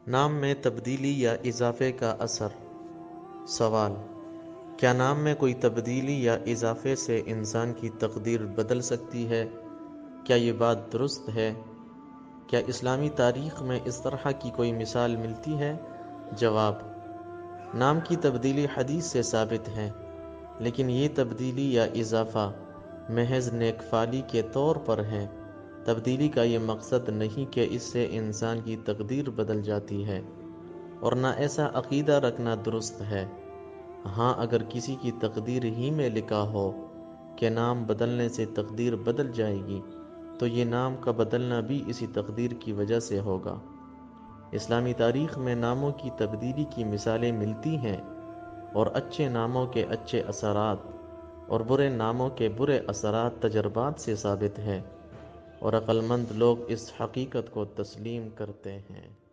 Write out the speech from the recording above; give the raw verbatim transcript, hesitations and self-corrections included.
نام میں تبدیلی یا اضافے کا اثر۔ سوال: کیا نام میں کوئی تبدیلی یا اضافے سے انسان کی تقدیر بدل سکتی ہے؟ کیا یہ بات درست ہے؟ کیا اسلامی تاریخ میں اس طرح کی کوئی مثال ملتی ہے؟ جواب: نام کی تبدیلی حدیث سے ثابت ہے، لیکن یہ تبدیلی یا اضافہ محض نیک فعلی کے طور پر ہے۔ تبدیلی کا یہ مقصد نہیں کہ اس سے انسان کی تقدیر بدل جاتی ہے، اور نہ ایسا عقیدہ رکھنا درست ہے۔ ہاں، اگر کسی کی تقدیر ہی میں لکھا ہو کہ نام بدلنے سے تقدیر بدل جائے گی، تو یہ نام کا بدلنا بھی اسی تقدیر کی وجہ سے ہوگا۔ اسلامی تاریخ میں ناموں کی تبدیلی کی مثالیں ملتی ہیں، اور اچھے ناموں کے اچھے اثرات اور برے ناموں کے برے اثرات تجربات سے ثابت ہے، اور عقل مند لوگ اس حقیقت کو تسلیم کرتے ہیں۔